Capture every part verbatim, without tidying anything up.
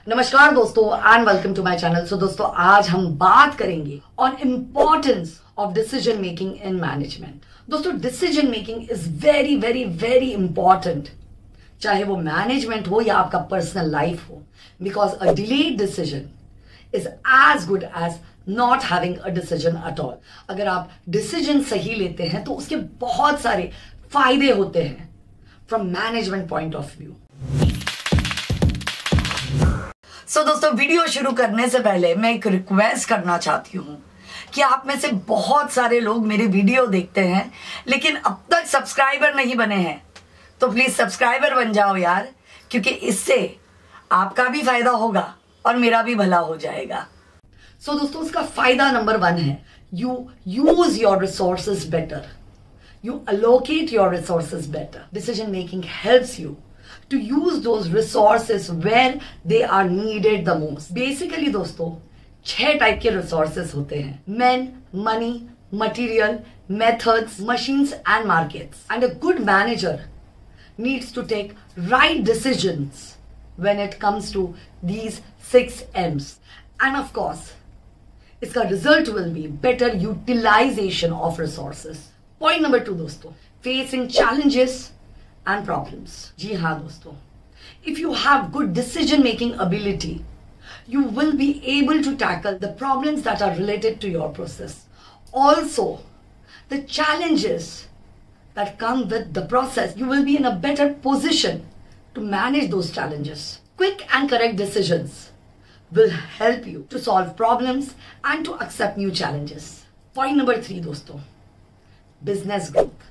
नमस्कार दोस्तों and welcome to my channel. So दोस्तों आज हम बात करेंगे on importance of decision making in management. दोस्तों decision making is very very very important, चाहे वो मैनेजमेंट हो या आपका पर्सनल लाइफ हो, because a delayed decision is as good as not having a decision at all. अगर आप decision सही लेते हैं तो उसके बहुत सारे फायदे होते हैं from management point of view. So so, दोस्तों वीडियो शुरू करने से पहले मैं एक रिक्वेस्ट करना चाहती हूँ कि आप में से बहुत सारे लोग मेरे वीडियो देखते हैं लेकिन अब तक सब्सक्राइबर नहीं बने हैं, तो प्लीज सब्सक्राइबर बन जाओ यार, क्योंकि इससे आपका भी फायदा होगा और मेरा भी भला हो जाएगा। सो so, दोस्तों उसका फायदा नंबर वन है, you use your resources better, you allocate your resources better. Decision making helps you to use those resources where they are needed the most. Basically दोस्तों छह टाइप के resources होते हैं: men, money, material, methods, machines and markets. And a good manager needs to take right decisions when it comes to these six M's. And of course इसका result will be better utilization of resources. Point number two दोस्तों, facing challenges and problems. जी हाँ दोस्तों, if you have good decision making ability, you will be able to tackle the problems that are related to your process. Also, the challenges that come with the process, you will be in a better position to manage those challenges. Quick and correct decisions will help you to solve problems and to accept new challenges. Point number three दोस्तों, business growth.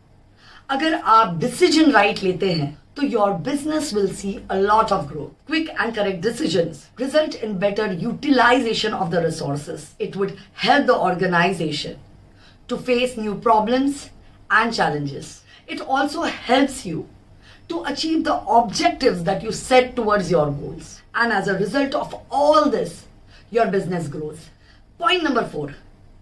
अगर आप decision right लेते हैं तो your business will see a lot of growth. Quick and correct decisions result in better utilization of the resources. It would help the organization to face new problems and challenges. It also helps you to achieve the objectives that you set towards your goals, and as a result of all this your business growth. Point number four,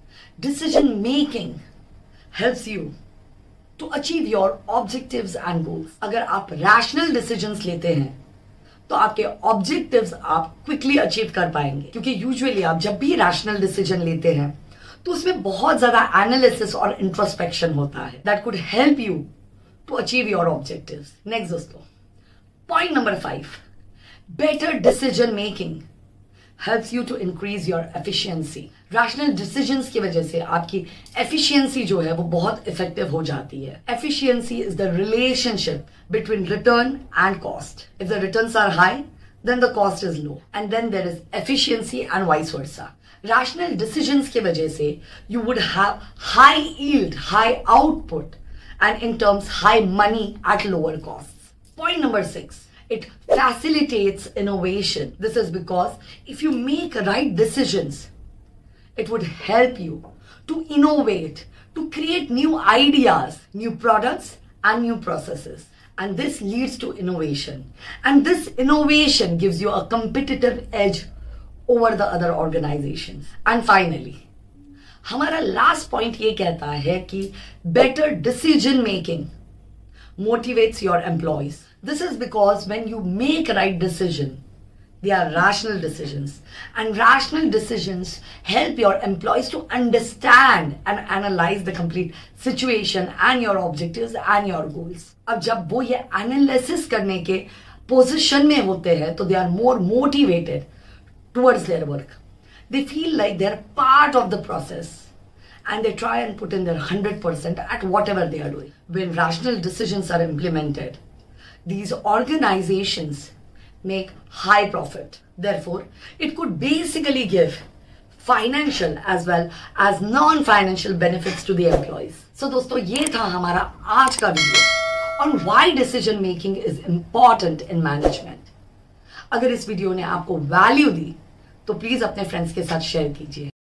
decision making helps you to achieve your objectives and goals. अगर आप rational decisions लेते हैं तो आपके objectives आप quickly achieve कर पाएंगे, क्योंकि usually आप जब भी rational decision लेते हैं तो उसमें बहुत ज़्यादा analysis और introspection होता है that could help you to achieve your objectives. Next दोस्तों, point number five, better decision making helps you to increase your efficiency. Rational decisions की वजह से आपकी efficiency जो है वो बहुत effective हो जाती है. Efficiency is the relationship between return and cost. If the returns are high, then the cost is low, and then there is efficiency and vice versa. Rational decisions की वजह से you would have high yield, high output, and in terms high money at lower costs. Point number six, it facilitates innovation. This is because if you make right decisions, it would help you to innovate, to create new ideas, new products and new processes. And this leads to innovation. And this innovation gives you a competitive edge over the other organizations. And finally, हमारा last point ये कहता है कि better decision making motivates your employees. This is because when you make right decision, they are rational decisions, and rational decisions help your employees to understand and analyze the complete situation and your objectives and your goals. अब जब वो ये analysis करने के position में होते हैं तो they are more motivated towards their work. They feel like they are part of the process and they try and put in their one hundred percent at whatever they are doing. When rational decisions are implemented, these organizations make high profit. Therefore, it could basically give financial as well as non-financial benefits to the employees. So दोस्तों ये था हमारा आज का video on why decision making is important in management. अगर इस video ने आपको वैल्यू दी तो प्लीज अपने फ्रेंड्स के साथ शेयर कीजिए.